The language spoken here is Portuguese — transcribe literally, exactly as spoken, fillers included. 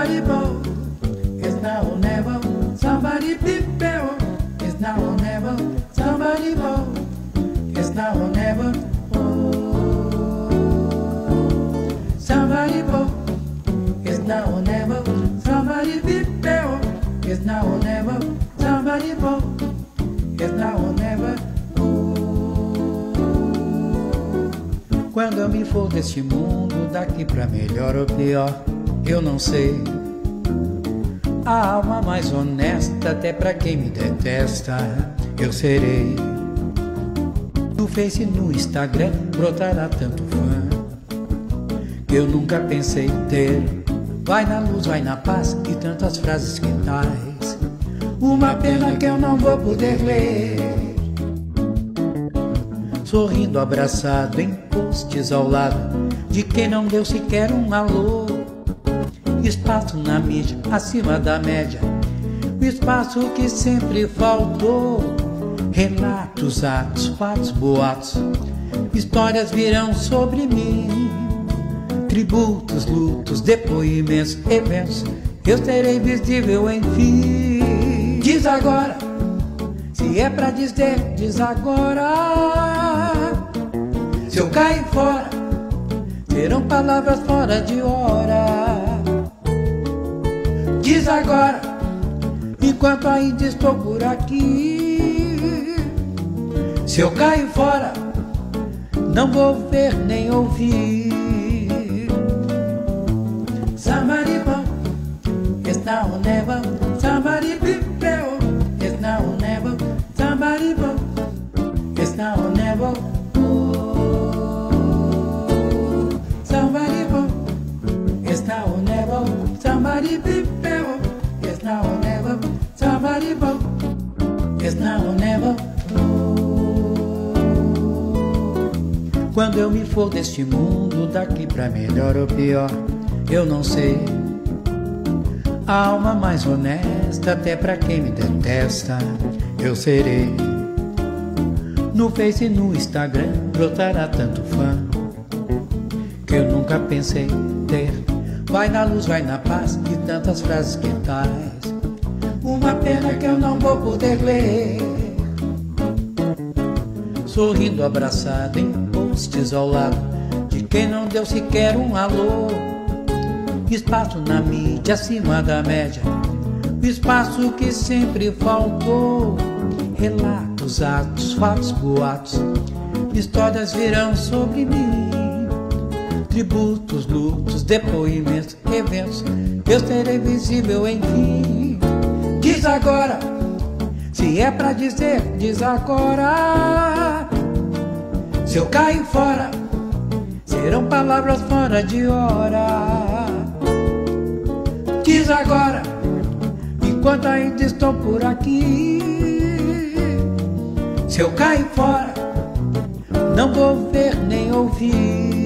Somebody bold, it's now or never. Somebody people, it's now or never. Somebody bold, it's now or never. Oh, somebody bold, it's now or never. Somebody people, it's now or never. Somebody bold, it's now or never. Quando eu me for deste mundo, daqui pra melhor ou pior, eu não sei. A alma mais honesta, até pra quem me detesta, eu serei. No Face e no Instagram brotará tanto fã que eu nunca pensei ter. Vai na luz, vai na paz e tantas frases que tais. Uma pena que eu não vou poder ler. Sorrindo, abraçado em posts ao lado de quem não deu sequer um alô. Espaço na mídia, acima da média, o espaço que sempre faltou. Relatos, atos, fatos, boatos, histórias virão sobre mim. Tributos, lutos, depoimentos, eventos, eu serei visível enfim. Diz agora, se é pra dizer, diz agora. Se eu cair fora, serão palavras fora de hora. Diz agora, enquanto ainda estou por aqui. Se eu cair fora, não vou ver nem ouvir. Somebody bold, it's now or never. Somebody people, it's now or never. Somebody bold, it's now or never. Somebody bold, it's now or never. Somebody people, it's now or never. Somebody bold, it's now or never. Quando eu me for deste mundo, daqui pra melhor ou pior, eu não sei. A alma mais honesta, até pra quem me detesta, eu serei. No Face e no Instagram brotará tanto fã que eu nunca pensei ter. Vai na luz, vai na paz e tantas frases que tais. Uma pena que eu não vou poder ler. Sorrindo, abraçado em posts ao lado de quem não deu sequer um alô. Espaço na mídia, acima da média, o espaço que sempre faltou. Relatos, atos, fatos, boatos, histórias virão sobre mim. Tributos, lutos, depoimentos, eventos, eu serei visível enfim. Diz agora, se é pra dizer, diz agora. Se eu cair fora, serão palavras fora de hora. Diz agora, enquanto ainda estou por aqui. Se eu cair fora, não vou ver nem ouvir.